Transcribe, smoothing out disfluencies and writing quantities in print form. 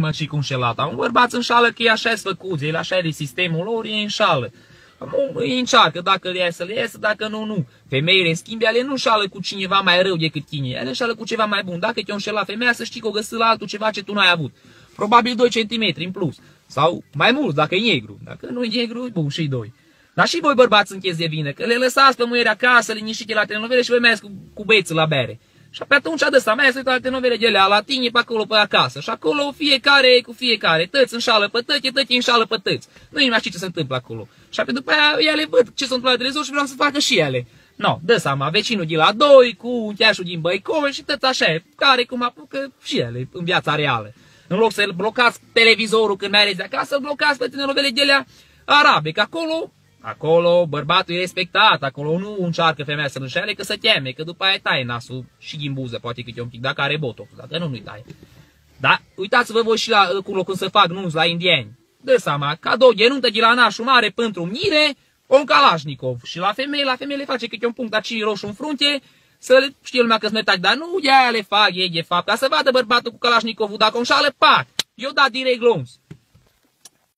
mă și cu înșelata. Un bărbat înșală că e așa-s făcuți, el așa e de sistemul lor, e înșală. Îi încearcă, dacă le iasă, le iasă, dacă nu, nu. Femeile, în schimb, ele nu înșală cu cineva mai rău decât tine, ele înșală cu ceva mai bun. Dacă te-o înșela femeia, să știi că o găsi la altul ceva ce tu n-ai avut. Probabil 2 cm în plus. Sau mai mult, dacă e negru. Dacă nu e negru, bun, și 2. Dar și voi bărbați încheți de vină, că le lăsați pe muiere acasă, liniștite la telenovele și voi mai cu băieții la bere. Și pe atunci de asta, mai să la telenovele de alea, la tine pe acolo, pe acasă. Și acolo fiecare cu fiecare, tăți înșală pe tăți, tăți înșală pe tăți. Nu mai știi ce se întâmplă acolo. Și apoi după aia ele văd ce se întâmplă la televizor și vreau să facă și ele. No, dă seama, vecinul de la 2 cu uncheașul din Băicoi și tăți așa, care cum apucă și ele în viața reală. În loc să blocați televizorul când mai de acasă, blocați pe telenovele de alea arabe, că acolo bărbatul e respectat, acolo nu încearcă femeia să-l înșele, că se teme, că după aia taie nasul și din buză, poate câte un pic, dacă are botox, dacă nu, nu-i taie. Da? Uitați-vă voi și la acolo când se fac nunți la indieni. Dă seama, cadou de nuntă de la nașul mare pentru mire, un Kalashnikov. Și la femeie le face câte un punct acii roșu în frunte, să știe lumea că-s metac, dar nu de aia le fac ei de fapt, ca să vadă bărbatul cu Kalashnikovul, dacă o înșală, pac, eu dat direct glonț.